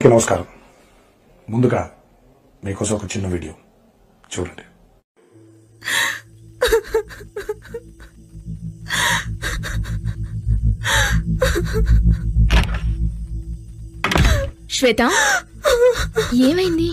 నమస్కారం. ముందుగా మీకోసం ఒక చిన్న వీడియో చూడండి. శ్వేత, ఏమైంది?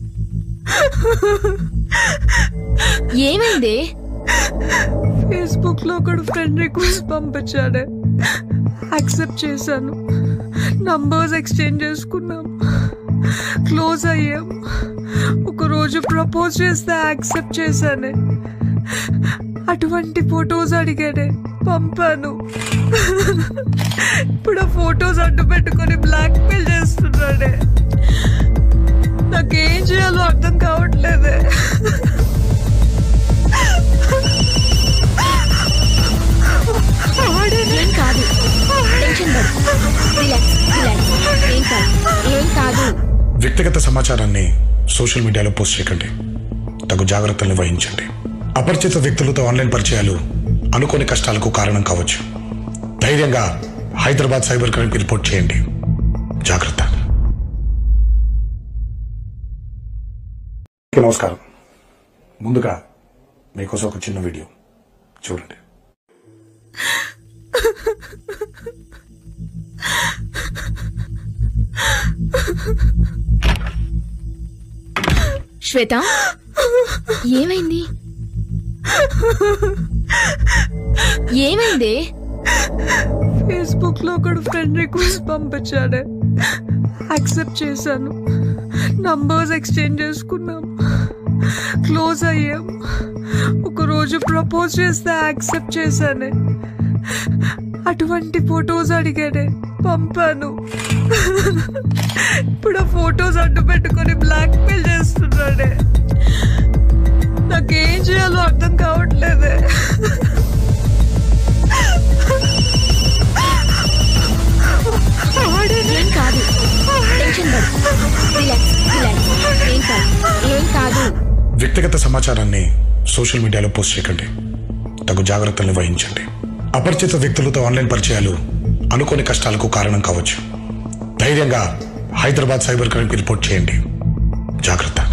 ఏమైంది? ఫేస్బుక్ లో ఒకడు ఫ్రెండ్ రిక్వెస్ట్ పంపించాడే, యాక్సెప్ట్ చేశాను. నంబర్స్ ఎక్స్చేంజ్ చేసుకున్నాం, క్లోజ్ అయ్యాం. ఒకరోజు ప్రపోజ్ చేస్తే యాక్సెప్ట్ చేశానే. అటువంటి ఫొటోస్ అడిగాడే, పంపాను. ఇప్పుడు ఆ ఫొటోస్ అడ్డు పెట్టుకొని బ్లాక్ మెయిల్ చేస్తున్నాడే. నాకేం చేయాలో అర్థం కావట్లేదే. ఏం కాదు, టెన్షన్ పడు, రిలాక్స్ రిలాక్స్. ఏం కాదు. వ్యక్తిగత సమాచారాన్ని సోషల్ మీడియాలో పోస్ట్ చేయకండి. తగు జాగ్రత్తలు వహించండి. అపరిచిత వ్యక్తులతో ఆన్లైన్ పరిచయాలు అనుకోని కష్టాలకు కారణం కావచ్చు. ధైర్యంగా హైదరాబాద్ సైబర్ క్రైమ్కి రిపోర్ట్ చేయండి. జాగ్రత్త. నమస్కారం. ముందుగా మీకోసం ఒక చిన్న వీడియో చూడండి. శ్వేత, ఏమైంది? ఏమైంది? ఫేస్బుక్ లో ఒకడు ఫ్రెండ్ రిక్వెస్ట్ పంపించాడే, యాక్సెప్ట్ చేశాను. నంబర్స్ ఎక్స్చేంజ్ చేసుకున్నాం, క్లోజ్ అయ్యాం. ఒకరోజు ప్రపోజ్ చేస్తే యాక్సెప్ట్ చేశానే. అటువంటి ఫొటోస్ అడిగాడే, పంపాను. ఇప్పుడు ఆ ఫొటోస్ అడ్డు పెట్టుకొని బ్లాక్ మెయిల్ చేస్తున్నాడే. నాకేం చేయాలో అర్థం కావట్లేదే. ఏం కాదు, టెన్షన్ పడు, రిలాక్స్ రిలాక్స్. ఏం కాదు. వ్యక్తిగత సమాచారాన్ని సోషల్ మీడియాలో పోస్ట్ చేయకండి. తగు జాగ్రత్తలు వహించండి. అపరిచిత వ్యక్తులతో ఆన్లైన్ పరిచయాలు అనుకోని కష్టాలకు కారణం కావచ్చు. ధైర్యంగా హైదరాబాద్ సైబర్ క్రైమ్కి రిపోర్ట్ చేయండి. జాగ్రత్త.